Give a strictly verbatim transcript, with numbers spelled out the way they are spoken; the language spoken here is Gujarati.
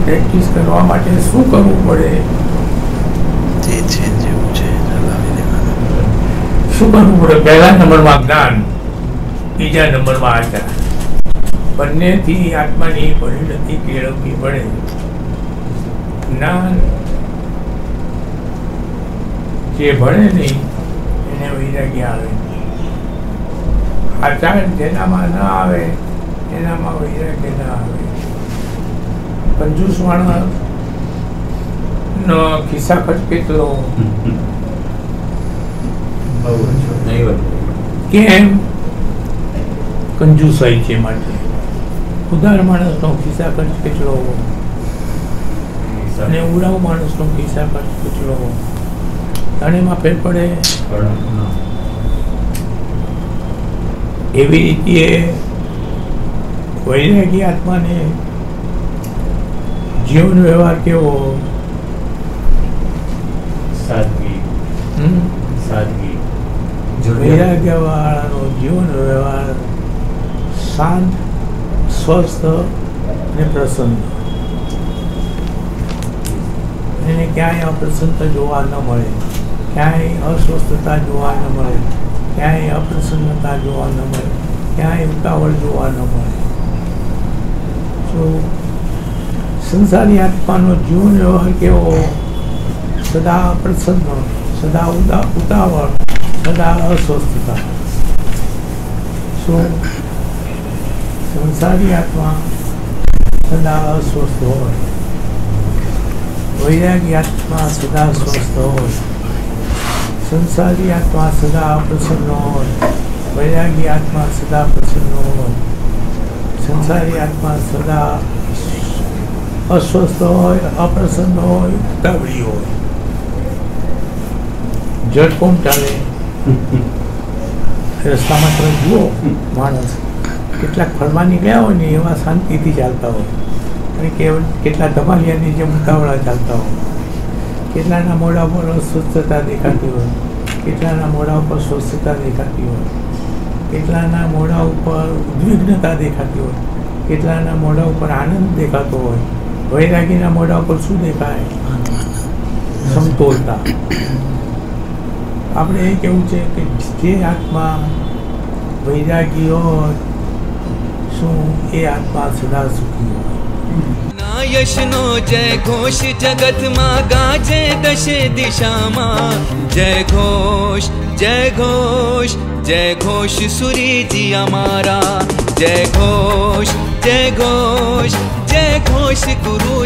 પ્રેક્ટિસ કરવા માટે શું કરવું પડે? જે છે જેવું છે ચલાવી દેવાનું. શું કરવું પડે? પહેલા નંબરમાં જ્ઞાન, બીજા નંબરમાં આચાર. બંનેથી આત્માની પરિણતિ કેળવવી પડે. જ્ઞાન જે ભણે નહીં એને વૈરાગ્ય આવે. આચાર જેનામાં ના આવે એનામાં વૈરાગ્ય ના આવે. કંજૂસ માણસ નો ખિસ્સા ખર્ચ કેટલો? કેમ? કંજૂસાઈ છે માટે. ઉદાર માણસનો ખિસ્સા ખર્ચ કેટલો અને ઉડાવ માણસનો ખિસ્સા ખર્ચ કેટલો? ત્રણેયમાં ફેર પડે. એવી રીતે વૈરાગી આત્માને જીવન વ્યવહાર કેવો? સાદગી. સાદગી. વૈરાગ્ય વાળાનો જીવન વ્યવહાર શાંત, સ્વસ્થ અને પ્રસન્ન. એને ક્યાંય અપ્રસન્નતા જોવા ન મળે, ક્યાંય અસ્વસ્થતા જોવા ન મળે, ક્યાંય અપ્રસન્નતા જોવા ન મળે, ક્યાંય ઉતાવળ જોવા ન મળે. તો સંસારી આત્માનો જીવન વ્યવહાર કેવો? સદા પ્રસન્ન, સદા ઉદા ઉતાવળ, સદા અસ્વસ્થતા. શું સંસારી આત્મા સદા અસ્વસ્થ હોય, વૈરાગી આત્મા સદા સ્વસ્થ હોય. સંસારી આત્મા સદા પ્રસન્ન હોય, વૈરાગી આત્મા સદા પ્રસન્ન હોય. સંસારી આત્મા સદા અસ્વસ્થ હોય, અપ્રસન્ન હોય, ઉતાવળી હોય. જડ કોણ ચાલે? રસ્તામાં તમે જુઓ માણસ કેટલાક ફરવા નીકળ્યા હોય ને એવા શાંતિથી ચાલતા હોય, અને કેટલા ધમાલિયાની જેમ ઉતાવળા ચાલતા હોય. કેટલાના મોઢા પર અસ્વસ્થતા દેખાતી હોય, કેટલાના મોઢા ઉપર સ્વસ્થતા દેખાતી હોય, કેટલાના મોઢા ઉપર ઉદ્વિગ્નતા દેખાતી હોય, કેટલાના મોઢા ઉપર આનંદ દેખાતો હોય. વૈરાગીના મોઢા ઉપર શું દેખાય? સમતોલતા. આપણે એ કેવું છે કે જે આત્મા વૈરાગી હોય શું એ આત્મા સદા સુખી હોય. यशनो जय घोष जगत में गाजे दशे दिशा में जय घोष जय घोष जय घोष सूरी जी हमारा जय घोष जय घोष जय घोष गुरु